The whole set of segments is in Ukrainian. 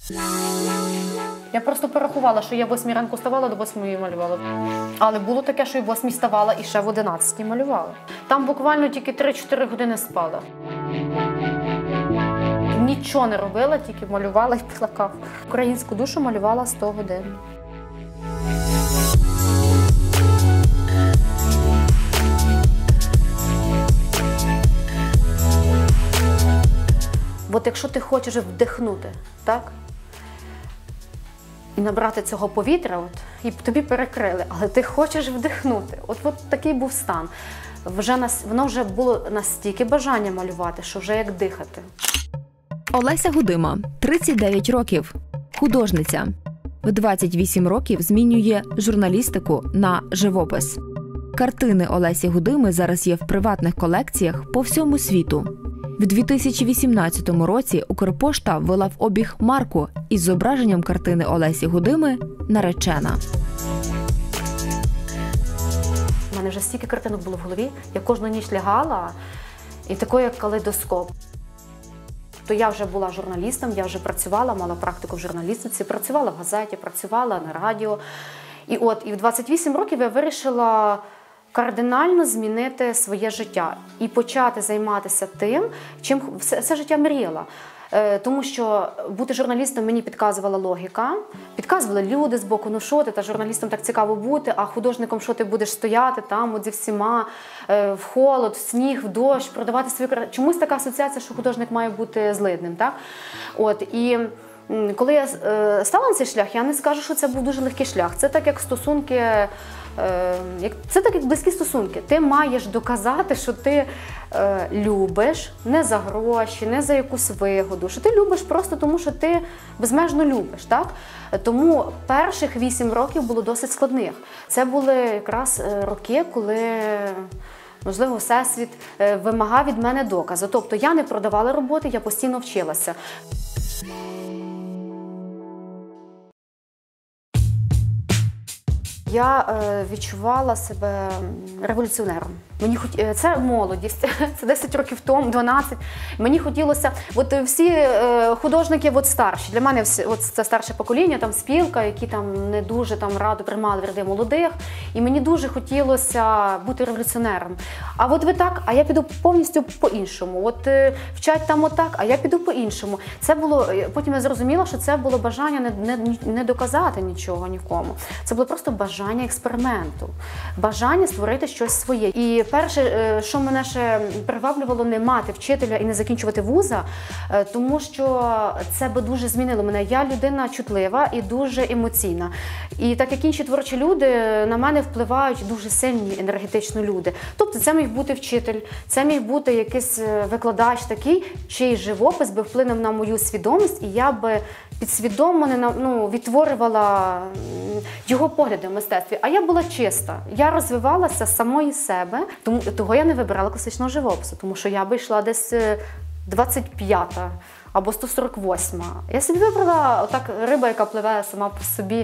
Я просто порахувала, що я в 8 ранку вставала, до 8 малювала. Але було таке, що і в 8 вставала, і ще в 11 малювала. Там буквально тільки 3-4 години спала. Нічого не робила, тільки малювала і пила каву. Українську душу малювала 100 годин. От якщо ти хочеш вдихнути, так? І набрати цього повітря, і тобі перекрили, але ти хочеш вдихнути. От такий був стан. Воно вже було настільки бажання малювати, що вже як дихати. Олеся Гудима, 39 років, художниця. В 28 років змінює журналістику на живопис. Картини Олесі Гудими зараз є в приватних колекціях по всьому світу. В 2018 році Укрпошта ввела в обіг марку із зображенням картини Олесі Гудими «Наречена». У мене вже стільки картинок було в голові, я кожну ніч лягала, і такий як калейдоскоп. То я вже була журналістом, я вже працювала, мала практику в журналістиці, працювала в газеті, працювала на радіо. І в 28 років я вирішила кардинально змінити своє життя і почати займатися тим, чим все життя мріяла. Тому що бути журналістом мені підказувала логіка, підказували люди з боку, ну що ти, та журналістом так цікаво бути, а художником що ти будеш стояти там от зі всіма, в холод, в сніг, в дощ, продавати свою картину. Чомусь така асоціація, що художник має бути злидним, так? І коли я стала на цей шлях, я не скажу, що це був дуже легкий шлях. Це так, як стосунки, це так, як близькі стосунки. Ти маєш доказати, що ти любиш не за гроші, не за якусь вигоду, що ти любиш просто тому, що ти безмежно любиш, так? Тому перших 8 років було досить складних. Це були якраз роки, коли, можливо, Всесвіт вимагав від мене доказу. Тобто я не продавала роботи, я постійно вчилася. Я відчувала себе революціонером. Це молодість, це 10 років тому, 12. Мені хотілося, всі художники старші, для мене це старше покоління, там спілка, які там не дуже радо приймали в ряди молодих. І мені дуже хотілося бути революціонером. А ви так, а я піду повністю по-іншому. Вчать там отак, а я піду по-іншому. Це було, потім я зрозуміла, що це було бажання не доказати нічого нікому. Це було просто бажання експерименту, бажання створити щось своє. І перше, що мене ще приваблювало, не мати вчителя і не закінчувати вуза, тому що це би дуже змінило мене. Я людина чутлива і дуже емоційна. І так як інші творчі люди, на мене впливають дуже сильні енергетично люди. Тобто це міг бути вчитель, це міг бути якийсь викладач такий, чий живопис би вплинув на мою свідомість, і я би підсвідомо відтворювала його погляди в мистецтві. А я була чиста. Я розвивалася з самої себе, того я не вибирала класичного живопису, тому що я би йшла десь 25-та або 148-ма. Я собі вибрала риба, яка пливе сама по собі.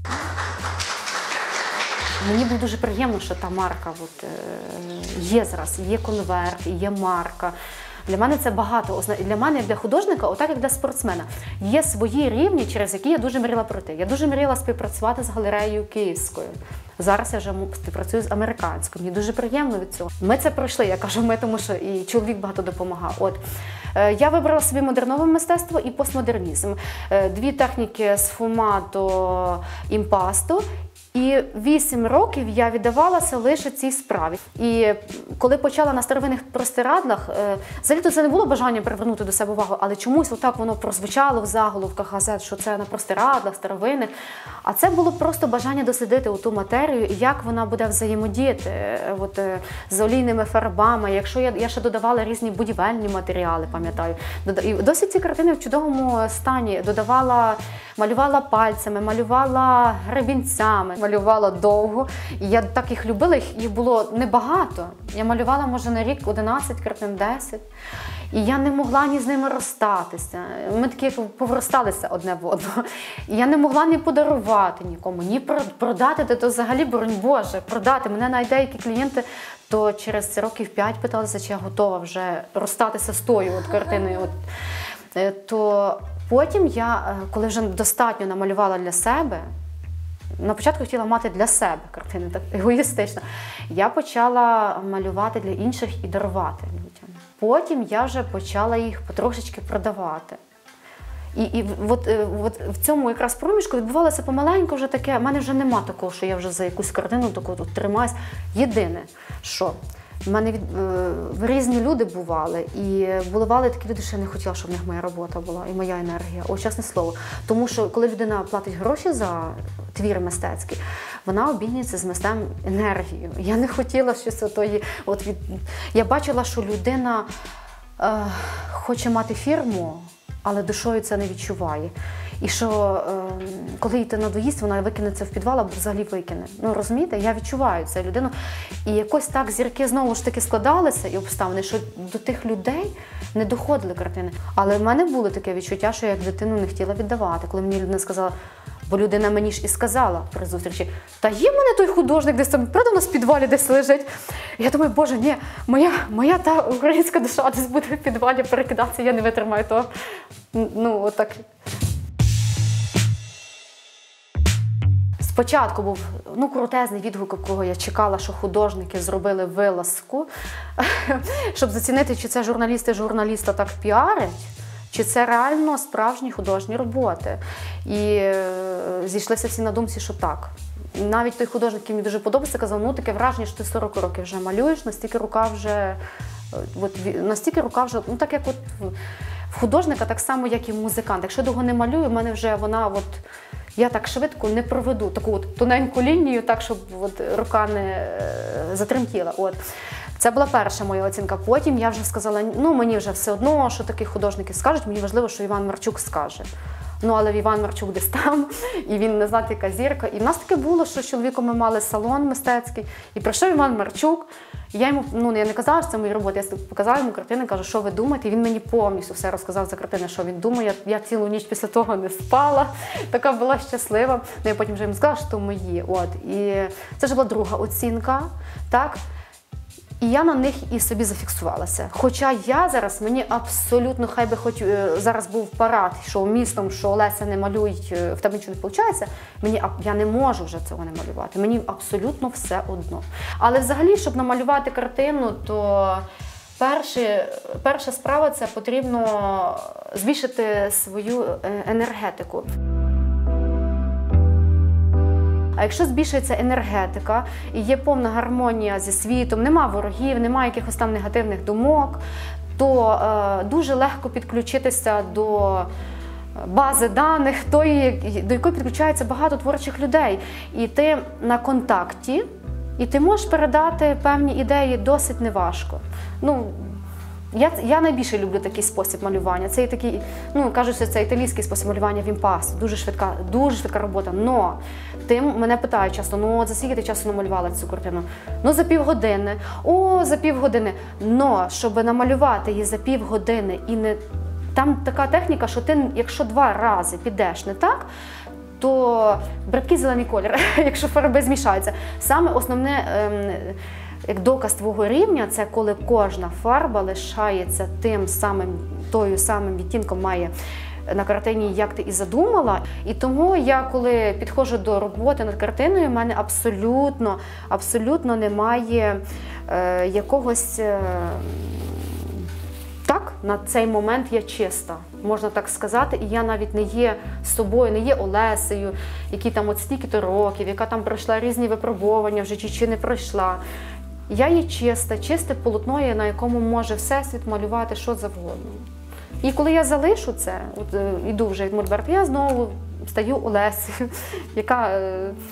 Мені було дуже приємно, що та марка є зараз, є конверт, є марка. Для мене це багато. Для мене, як для художника, отак як для спортсмена, є свої рівні, через які я дуже мріяла пройти. Я дуже мріяла співпрацювати з галереєю Київською. Зараз я вже співпрацюю з американською. Мені дуже приємно від цього. Ми це пройшли, я кажу ми, тому що і чоловік багато допомагав. Я вибрала собі модернове мистецтво і постмодернізм. Дві техніки з фумато, імпасто. І 8 років я віддавалася лише цій справі. І коли почала на старовинних простирадлах, взагалі-то це не було бажання привернути до себе увагу, але чомусь отак воно прозвучало в заголовках газет, що це на простирадлах, старовинних. А це було просто бажання дослідити ту матерію і як вона буде взаємодіяти з олійними фарбами. Якщо я ще додавала різні будівельні матеріали, пам'ятаю. І досить ці картини в чудовому стані малювала пальцями, малювала гребінцями, малювала довго. І я так їх любила, їх було небагато. Я малювала, може, на рік 11 картин, 10. І я не могла ні з ними розстатися. Ми такі повросталися одне в одного. І я не могла ні подарувати нікому, ні продати, то взагалі, боронь Боже, продати. Мене навіть деякі клієнти то через років 5 питалися, чи я готова вже розстатися з тою картиною. То Потім я, коли вже достатньо намалювала для себе, на початку хотіла мати для себе картини, так егоїстично. Я почала малювати для інших і дарувати людям. Потім я вже почала їх потрошечки продавати. І от в цьому якраз проміжку відбувалося помаленьку вже таке, в мене вже нема такого, що я вже за якусь картину таку тут тримаюсь. Єдине, що в мене різні люди бували, і бували такі люди, що я не хотіла, щоб в них моя робота була і моя енергія. О, чесне слово. Тому що коли людина платить гроші за твір мистецький, вона обмінюється з мистецтвом енергією. Я не хотіла щось отої. Я бачила, що людина хоче мати фірму, але душою це не відчуває. І що коли йти надоїсть, вона викине це в підвал або взагалі викине. Ну, розумієте, я відчуваю цю людину. І якось так зірки знову ж таки складалися і обставини, що до тих людей не доходили картини. Але в мене було таке відчуття, що я як дитину не хотіла віддавати. Коли мені людина сказала, бо людина мені ж і сказала при зустрічі, та є в мене той художник десь там, правда, у нас в підвалі десь лежить. І я думаю, боже, ні, моя та українська душа десь буде в підвалі перекидатися, я не витримаю того. Ну, отак. Спочатку був крутезний відгук, якого я чекала, що художники зробили вилазку, щоб зацінити, чи це журналісти журналіста так піарять, чи це реально справжні художні роботи. І зійшлися всі на думці, що так. Навіть той художник, який мені дуже подобається, казав, таке враження, що ти 40 років вже малюєш, настільки рука вже, так як в художника, так само, як і в музиканта. Якщо довго не малюю, в мене вже я так швидко не проведу таку тоненьку лінію, так, щоб рука не затремтіла. Це була перша моя оцінка. Потім я вже сказала, мені вже все одно, що такі художники скажуть, мені важливо, що Іван Марчук скаже. Але Іван Марчук десь там, і він не знати, яка зірка. І в нас таке було, що з чоловіком ми мали салон мистецький, і прийшов Іван Марчук. І я йому, я не казала, що це мої роботи, я показала йому картини, кажу, що ви думаєте, і він мені повністю все розказав за картини, що він думає. Я цілу ніч після того не спала, така була щаслива. Я потім вже йому сказала, що то мої. І це вже була друга оцінка, так? І я на них і собі зафіксувалася. Хоча я мені абсолютно, хай би хоч зараз був парад, що містом, що Олеся не малюють, в тебе нічого не виходить, я не можу вже цього не малювати. Мені абсолютно все одно. Але взагалі, щоб намалювати картину, то перша справа – це потрібно збільшити свою енергетику. А якщо збільшується енергетика і є повна гармонія зі світом, нема ворогів, немає якихось там негативних думок, то дуже легко підключитися до бази даних, до якої підключається багато творчих людей. І ти на контакті, і ти можеш передати певні ідеї досить неважко. Я найбільше люблю такий спосіб малювання. Це такий, кажуть, що це італійський спосіб малювання вімпас. Дуже швидка робота. Но мене питають часто, за скільки ти часу намалювала цю картину? За півгодини. За півгодини. Но, щоб намалювати її за півгодини і не... Там така техніка, що ти, якщо 2 рази підеш не так, то бридкий зелений колір, якщо фарби змішаються. Саме основне, як доказ твого рівня, це коли кожна фарба лишається тою самим відтінком має на картині, як ти і задумала. І тому я, коли підходжу до роботи над картиною, в мене абсолютно немає якогось... Так, на цей момент я чиста, можна так сказати, і я навіть не є собою, не є Олесею, якій там стільки-то років, яка там пройшла різні випробування в житті чи не пройшла. Я є чисте полотно, на якому може Всесвіт малювати що завгодно. І коли я залишу це, йду вже від Мольберта, я знову стаю Олесею, яка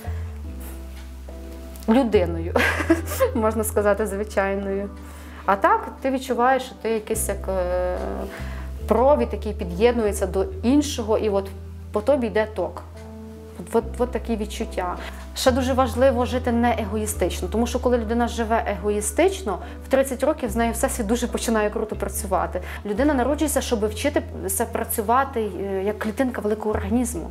людиною, можна сказати, звичайною. А так, ти відчуваєш, що ти якийсь як провід, який під'єднується до іншого, і по тобі йде ток. От такі відчуття. Ще дуже важливо жити не егоїстично, тому що коли людина живе егоїстично, в 30 років з нею всесвіт дуже починає круто працювати. Людина народжується, щоб вчитися працювати як клітинка великого організму.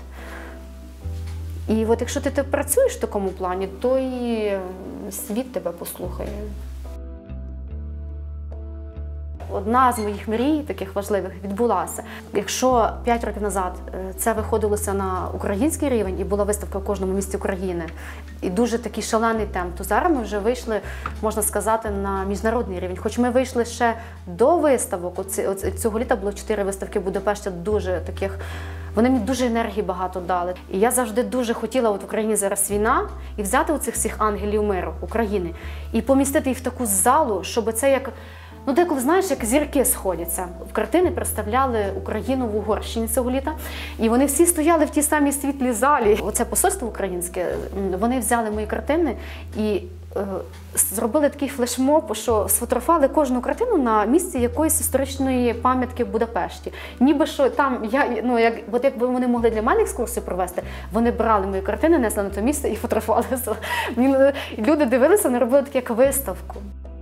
І якщо ти працюєш в такому плані, то і світ тебе послухає. одна з моїх мрій, таких важливих, відбулася. Якщо 5 років назад це виходилося на український рівень і була виставка в кожному місті України, і дуже такий шалений темп, то зараз ми вже вийшли, можна сказати, на міжнародний рівень. Хоч ми вийшли ще до виставок, цього літа було 4 виставки в Будапешті, дуже таких, вони мені дуже енергії багато дали. І я завжди дуже хотіла, от в Україні зараз війна, і взяти оцих всіх ангелів миру України і помістити їх в таку залу, щоб це як, ну деколи, знаєш, як зірки сходяться. В картини представляли Україну в Угорщині цього літа, і вони всі стояли в тій самій світлій залі. Оце посольство українське, вони взяли мої картини і зробили такий флешмоб, що сфотографували кожну картину на місці якоїсь історичної пам'ятки в Будапешті. Ніби що там, от якби вони могли для мене екскурсію провести, вони брали мої картини, несли на те місце і фотографувалися. Люди дивилися, вони робили таку як виставку.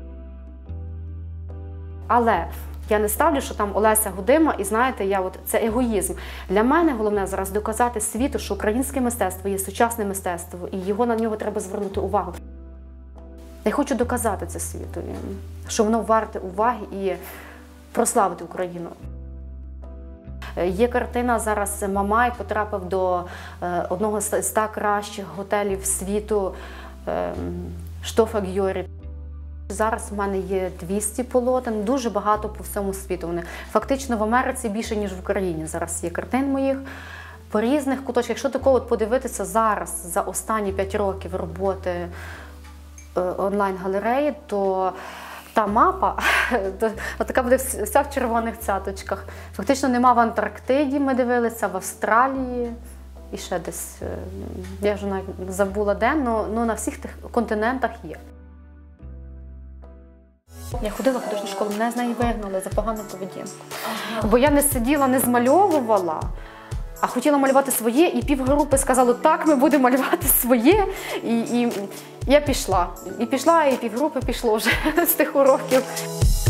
Але я не ставлю, що там Олеся Гудима, і знаєте, це егоїзм. Для мене головне зараз доказати світу, що українське мистецтво є сучасне мистецтво, і на нього треба звернути увагу. Я хочу доказати це світу, що воно варте уваги і прославити Україну. Є картина зараз, Мамай потрапив до одного з 100 кращих готелів світу Штофа Гьорі. Зараз в мене є 200 полотен, дуже багато по всьому світу. Вони фактично в Америці більше, ніж в Україні. Зараз є картин моїх по різних куточках. Якщо такого подивитися зараз, за останні 5 років роботи онлайн-галереї, то та мапа, така буде вся в червоних цяточках. Фактично нема в Антарктиді, ми дивилися, в Австралії і ще десь, я вже навіть забула де, але на всіх тих континентах є. Я ходила в художню школу, мене з неї вигнали за погану поведінку. Бо я не сиділа, не змальовувала, а хотіла малювати своє, і півгрупи сказали, так, ми будемо малювати своє. І я пішла. І півгрупи пішло вже з тих уроків.